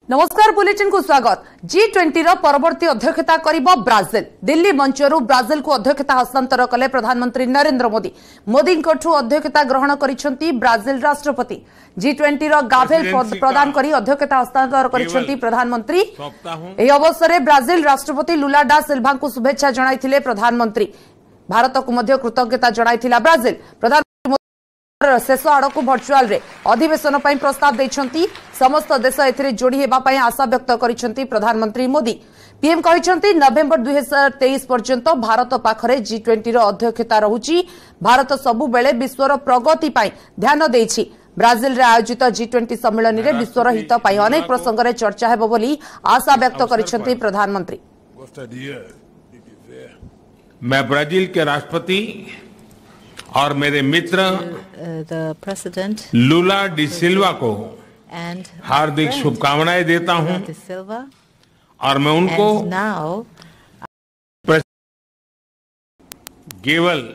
नमस्कार बुलेटिन को स्वागत। G20 परवर्ती अध्यक्षता करिबो ब्राजिल। दिल्ली मंचरू ब्राजिल को अध्यक्षता हस्तांतर कले प्रधानमंत्री नरेंद्र मोदी। मोदी कोठू अध्यक्षता ग्रहण करिसेंती ब्राजिल राष्ट्रपति। G20 गाभेल प्रदान करी अध्यक्षता हस्तांतर करिसेंती प्रधानमंत्री। एही अवसर में ब्राजिल राष्ट्रपति लुला डा सिल्वा को शुभेच्छा जणाइथिले प्रधानमंत्री। भारत को मध्य कृतज्ञता जणाइथिला ब्राजिल। शेष आड़क भर्चुआल रे अधिवेशन पर प्रस्ताव देछंती। समस्त देश एथिरे जोड़ी हेबा पई आशा व्यक्त करिसेंती प्रधानमंत्री मोदी। पीएम कहिसेंती नवेम्बर 2023 पर्यंत भारत पाखरे G20 अध्यक्षता रहुची। भारत सबु बेले विश्वर प्रगति पई ध्यान देछि। ब्राजिल रे आयोजित G20 सम्मेलन रे विश्वर हित पई अनेक प्रसंग रे चर्चा हेबो बोली आशा व्यक्त करिसेंती प्रधानमंत्री। मैं ब्राजील के राष्ट्रपति और मेरे मित्र लुला डी सिल्वा को हार्दिक शुभकामनाएं देता हूं और मैं उनको केवल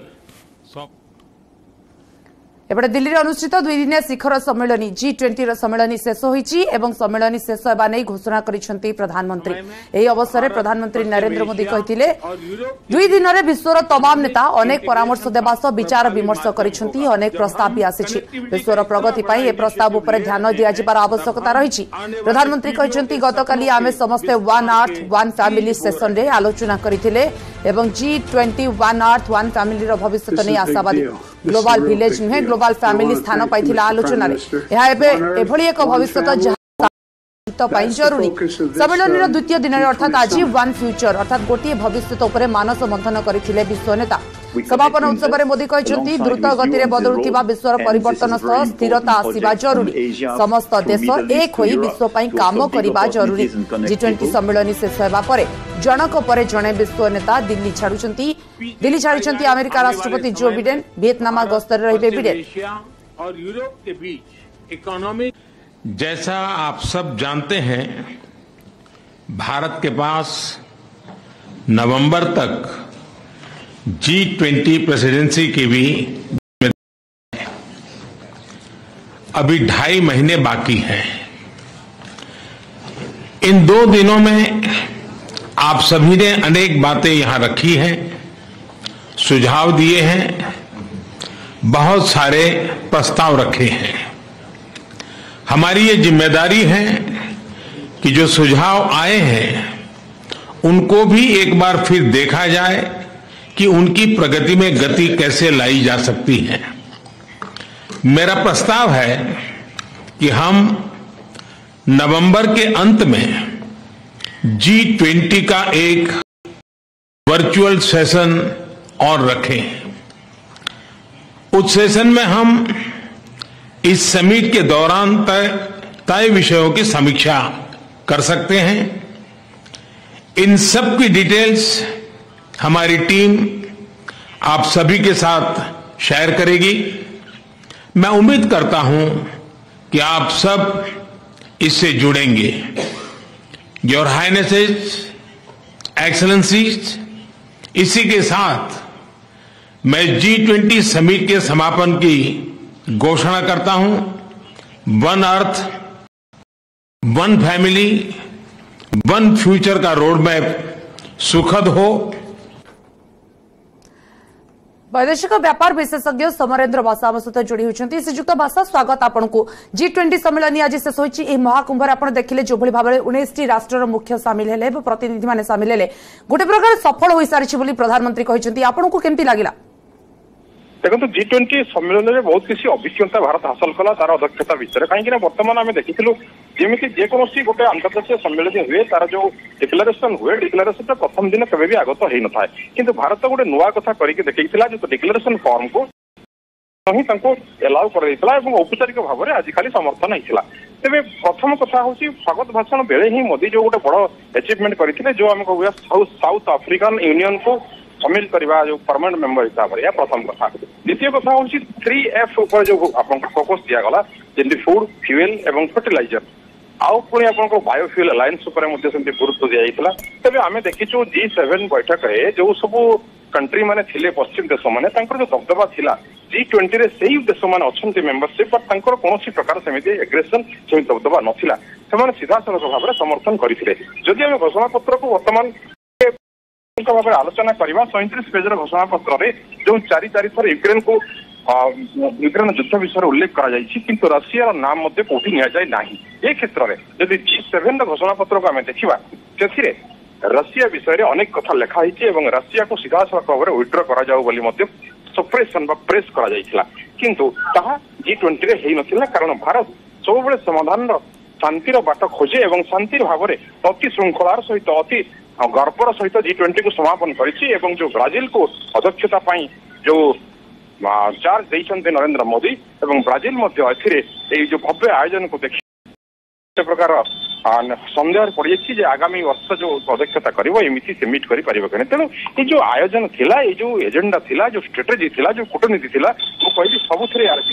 एपटे दिल्ली में अनुष्ठित 2 दिनिया शिखर सम्मेलन G20 सम्मेलन शेष होईची एवं सम्मेलन शेष हेबा नै घोषणा करिसेंती प्रधानमंत्री। एही अवसर में प्रधानमंत्री नरेंद्र मोदी कहिथिले 2 दिन रे विश्वर तमाम नेता अनेक परामर्श देबा सह विचार विमर्श करिसेंती। अनेक प्रस्ताव भी आसीछि। विश्वर प्रगति पई ए प्रस्ताव उपर ध्यान दिया जिबार आवश्यकता रहिछि। प्रधानमंत्री कहिसेंती गतकाली आमे समस्त one earth one family session रे आलोचना करिथिले एवं G20 one earth one family रो भविष्य नै आशावादी। ग्लोबल विलेज नुहे ग्लोबल फैमिली स्थान पाइथिला आलोचना रे यहा एभली एक भविष्य जरूरी। सम्मेलन द्वितीय दिन अर्थात आज वन फ्यूचर अर्थात गोटे भविष्य उपर मानस मंथन करथिले विश्व नेता। समापन उत्सव में मोदी कहते द्रुत गति बदलुवा विश्वर परिवर्तन सह स्थिरता आसवा जरूरी। समस्त देश एक होई विश्व पई काम करबा जरूरी। G20 सम्मेलन शेष हेबा परे जनक परे जणे विश्व नेता दिल्ली छाड़ुचंती अमेरिका राष्ट्रपति जो बिडेन। वियतनाम गस्तर रहिबे बिडेन। और यूरोप के बीच इकोनॉमिक जैसा आप सब जानते हैं भारत के पास नवंबर तक G20 प्रेसिडेंसी की भी अभी 2.5 महीने बाकी हैं। इन 2 दिनों में आप सभी ने अनेक बातें यहां रखी हैं, सुझाव दिए हैं, बहुत सारे प्रस्ताव रखे हैं। हमारी ये जिम्मेदारी है कि जो सुझाव आए हैं उनको भी एक बार फिर देखा जाए कि उनकी प्रगति में गति कैसे लाई जा सकती है। मेरा प्रस्ताव है कि हम नवंबर के अंत में G20 का एक वर्चुअल सेशन और रखें। उस सेशन में हम इस समिट के दौरान तय विषयों की समीक्षा कर सकते हैं। इन सब की डिटेल्स हमारी टीम आप सभी के साथ शेयर करेगी। मैं उम्मीद करता हूं कि आप सब इससे जुड़ेंगे। योर हाइनेसेस, एक्सेलेंसीज, इसी के साथ मैं G20 समिट के समापन की घोषणा करता हूं। One earth one family one future का रोड मैप सुखद हो। वैदेशिक व्यापार विशेषज्ञ समरेंद्र बासा आम सहित जोड़ी होती। श्रीजुक्त बासा स्वागत आपको। G20 सम्मेलन आज शेष होती। यह महाकुंभ आप देखिले जो भाव में 19 राष्ट्र मुख्य सामिल हेले प्रतिनिधि माने सामिल हेले गोटे प्रकार सफल हो सारी प्रधानमंत्री कहते। आपको केमती लगिला? देखो G20 सम्मेलन में बहुत किसी अभिज्ञता भारत हासिल कला तार अध्यक्षता भितर कहीं बर्तमान आम देखिलु जमी जेकोसी गोटे अंतर्राष्ट्रीय सम्मेलन हुए तार जो डिक्लेरेशन हुए डिक्लेरेशन प्रथम दिन केवे भी आगत हो न था कि भारत गोटे नुआ कथा करके देखा जो डिक्लेरेशन फॉर्म को एलाउ कर औपचारिक भाव में आज खाली समर्थन होता। तेज प्रथम कथा हूँ स्वागत भाषण बेले ही मोदी जो गोटे बड़ अचिवमेंट करते जो आम कह साउथ अफ्रिकन यूनियन को शामिल करवा जो परमानेंट मेंबर हिसाब से प्रथम कथा। द्वितीय कथा हूँ 3F ऊपर जो आप फोकस दिगला जमी फूड फ्यूएल एवं फर्टिलाइजर आउ पुणी आप बायोफ्यूल अलायंस गुरुत्व दिखाई। तेज आम देखीचु G7 बैठक में जो सब कंट्री माने थिले पश्चिम देश माने तांकर जो दबदबा थिला G20 रे सेही देश माने अछंती मेंबरशिप पर तांकर कोनोसी प्रकार समिति एग्रेशन सेही दबदबा नथिला सेमाने सीधा सड़क भाव में समर्थन करथिले जदि हम घोषणा पत्र को वर्तमान भाव आलोचना करवा 37 पेजर घोषणा पत्र जो 4 थर यूक्रेन को यूक्रेन युद्ध विषय उल्लेख किंतु रशिया नाम कौटी नि ना ये क्षेत्र में जदि G7 घोषणा पत्र को आम देखा से रशिया विषय में अनेक कथा लिखाई रशिया को सीधा सड़क भाव में विड्र कर सप्रेसन प्रेस किंतु ताहा G20 रे हेई नथिला कारण भारत सब समाधान शांतिर बाट खोजे और शांति भाव में अति श्रृंखलार सहित अति गर्वर सहित G20 को समापन करिछि एवं जो ब्राजिल को अध्यक्षता पाई जो चार्ज देइछन्ते नरेंद्र मोदी एवं ब्राजिल मध्य एथिरे जो भव्य आयोजन को देखि प्रकार संदेह पड़ जाए आगामी वर्ष जो अध्यक्षता करमिति से मीट कर तेणु ये जो आयोजन थिला ये जो एजेंडा थिला जो स्ट्रेटेजी थिला जो कूटनीति थिला वो कहली सबुथिरे यार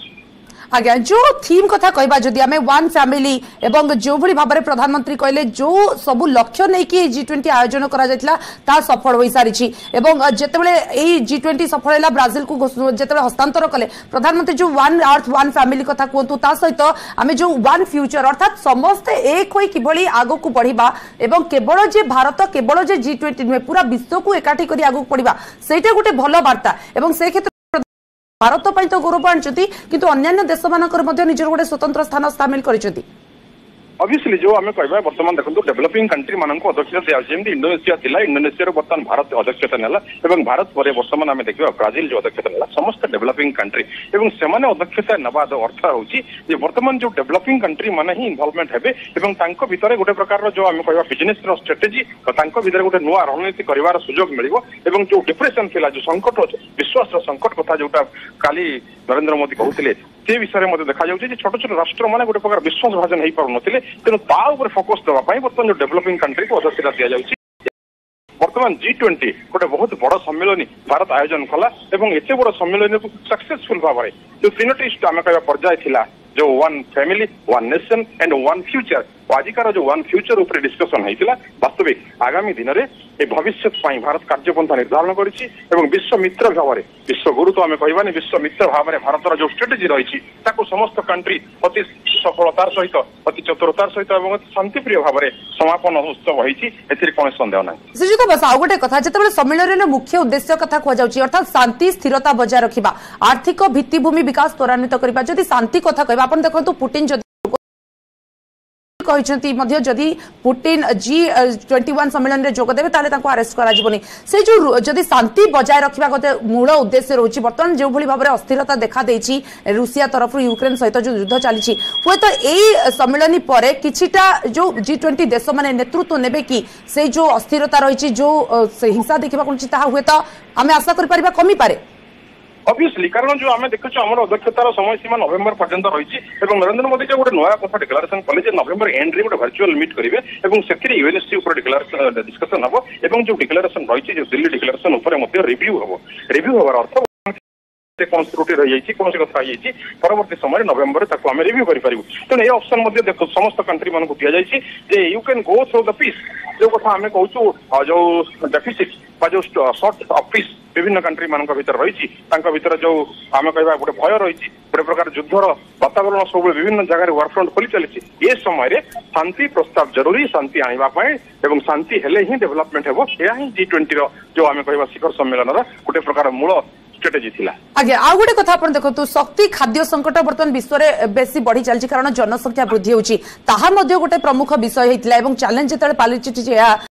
आज्ञा जो थीम कथा कहबा जदि आमे वन फैमिली एवं जो भली भाबरे प्रधानमंत्री कहले जो सब लक्ष्य नै कि G20 आयोजन करा जायतला ता सफल होई सारिछि एवं जेतेबेले एई G20 सफल हैला ब्राजिल को जेतेबेले हस्तांतर कले प्रधानमंत्री जो वन अर्थ वन फैमिली कथा कोंतु ता सहित आमे जो वन फ्यूचर अर्थात समस्त एक होई किभली आगो को बढ़िबा एवं केवल जे भारत केवल जे G20 नुहे पूरा विश्व को एकाठी करी आगो बढ़िबा सेटा गोटे भलो वार्ता एवं से क्षेत्र भारत पर तो गौरव आनी किंतु अन्य देश मानकर निजर गोटे स्वतंत्र स्थान सामिल कर ऑब्वियसली जो आम कहबा वर्तमान देखो डेवलपिंग कंट्री मानक अध्यक्षता दिया जमी इंडोनेशिया थिला इंडोनेशिया वर्तमान भारत अध्यक्षता नेला एवं भारत पर वर्तमान आम देखा ब्राजिल जो अध्यक्षता नेला समस्त डेवलपिंग कंट्री एवं सेमाने अध्यक्षता नवा अर्थ होची जे वर्तमान जो डेवलपिंग कंट्री माने ही इन्वॉल्वमेंट हेबे एवं तांको भितरे गोटे प्रकार जो आम कहबा बिजनेस रो स्ट्रेटेजी तांको भितरे गोटे नुआ रणनीति करिवार सुयोग मिलिबो एवं जो डिप्रेशन थिला जो संकट विश्वास रो संकट कथा जोटा काली नरेंद्र मोदी कहउथिले से विषय में देखा जाउछि छोट छोट राष्ट्र माने गोटे प्रकार विश्वास भाजन हेई पारु नथिले तेणु ता ऊपर फोकस देवा बर्तमान जो डेवलपिंग कंट्री को अध्यक्षता दिया जाउछि वर्तमान G20 गोटे बहुत बड़ सम्मेलन भारत आयोजन कला एवं एते बड़ सम्मेलन को सक्सेसफुल भाव में जो तीनोटी आम कहवा पर्याय थिला जो one family one nation and one future आजिकार जो वन फ्यूचर ऊपर डिस्कशन होता वास्तविक आगामी दिन में ये भविष्य भारत कार्यपंथा निर्धारण करिछि एवं विश्व मित्र भाव में विश्व गुरु तो आम कहबानी विश्व मित्र भाव में भारतर जो स्ट्रेटेजी रही समस्त कंट्री अति सफलतार सहित अति चतुरतार सहित और शांतिप्रिय भाव में समापन उत्सव होती कौन सन्देह ना श्रीजुत बस आउ गोटे कथा जिते सम्मेलन मुख्य उद्देश्य कथा कहुई अर्थात शांति स्थिरता बजाय रखा आर्थिक भित्तिभूमि विकास त्वरान्वित करने जदि शांति कथा कहबा आपण देखंतु पुटिन जदि पुटिन G21 सम्मेलन में जोगदेवे अरेस्ट कर जदि शांति बजाय रखा गोटे मूल उद्देश्य रही बर्तमान जो भाव में अस्थिरता देखा देछि रूसिया तरफ यूक्रेन सहित जो युद्ध चली हुए तो यही सम्मेलन पर किछिटा जो G20 देश माने नेतृत्व नेबे कि से जो अस्थिरता रही जो हिंसा देखा हुए तो आम आशा कर कमी पारे ऑब्वियसली कारण जो आम देखु आम अध्यक्षतार समय सीमा नवेम्बर पर्यंत रही नरेंद्र मोदी जो गोटे नुआ कथा डिक्लेरेशन कले नवेम्बर एंड रे गोटे वर्चुअल मीट करेंगे से यूएनएससी ऊपर डिस्कसन हम और जो डिक्लेरेशन रही जो दिल्ली डिक्लेरेशन ऊपर रिव्यू हबार अर्थ कौन त्रुटि रही कौन कथा परवर्ती समय नवेम्बर आम रिव्यू करूँ तेणु ये ऑप्शन देखो समस्त कंट्री मानक दि जाए you can go through the peace जो कथा आम कहूँ जो डेफिसिट जो शॉर्ट ऑफ पीस विभिन्न कंट्री मानक भीतर रही जो आम कहवा गोटे भय रही गोटे प्रकार युद्धर वातावरण सब विभिन्न जगह वारफ्रंट खोली चली ये समय शांति प्रस्ताव जरूरी शांति आने एवं शांति हेले ही डेवलपमेंट हेबो या ही G20 जो आम कहवा शिखर सम्मेलन गोटे प्रकार मूल स्ट्रेटेजी थिला आज्ञा आ गोटे कथा आपण देखंतु शक्ति खाद्य संकट वर्तमान विश्व में बेसी बढ़ी चलछि कारण जनसंख्या वृद्धि होछि ताहा मध्ये गोटे प्रमुख विषय हेतिला एवं चैलेंज जेतले पालिछि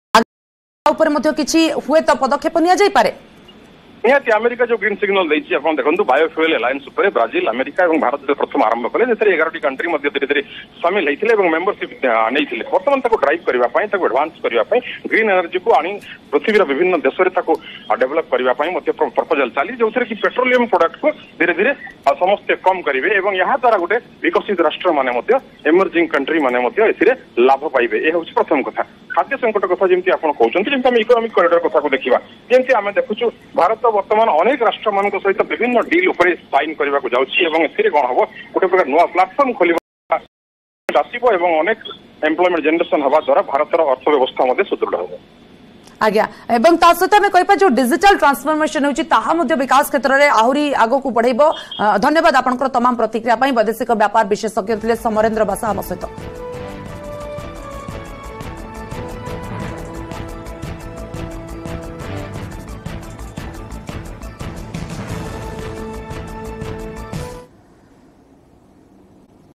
ऊपर मध्ये किछि हुए तो पदक्षेप निया जाय पारे निहाती अमेरिका जो ग्रीन सिग्नल देछि आपण देखंतु बायोफ्यूएल अलायंस ऊपर ब्राजिल अमेरिका और भारत प्रथम आरंभ कले जेतरे 11टी कंट्री मध्ये धीरे धीरे शामिल हेतिले एवं मेंबरशिप नैथिले वर्तमान ताको ड्राइव करबा पई ताको एडवांस करबा पई ग्रीन एनर्जी को आनी पृथ्वीर विभिन्न देश रे ताको डेवलप करबा पई मध्ये प्रपोजल चाली जोथरे कि पेट्रोलियम प्रोडक्ट को धीरे धीरे समस्त कम करिवे एवं यहा द्वारा गोटे विकसित राष्ट्र माने मध्ये इमर्जिंग कंट्री माने मध्ये एथिरे लाभ पाइबे ए होछि प्रथम कथा खाद्य संकट कथा जेमति आपण कहउछन्ति जेमति हम इकोनॉमिक कॉरिडोर कथा को देखिबा जेमति हम देखुछु भारत वर्तमान अनेक राष्ट्र मान सहित विभिन्न डील उपर साइन करने को जाउछि एवं एथिरे कोन हबो गोटे प्रकार नुआ प्लेटफॉर्म खोलिबा आसीबो एवं अनेक एम्प्लॉयमेंट जनरेशन हवा द्वारा भारतर अर्थव्यवस्था मध्ये सुदृढ़ हबो आज्ञा एवं ता सहित आम कह जो डिजिटल ट्रांसफॉर्मेशन होची ताहा मध्ये विकास क्षेत्र में आहरी आगो को बढ़ेबो। धन्यवाद आपनकर तमाम प्रतिक्रिया वैदेशिक व्यापार विशेषज्ञ समरेंद्र बासा आम सहित।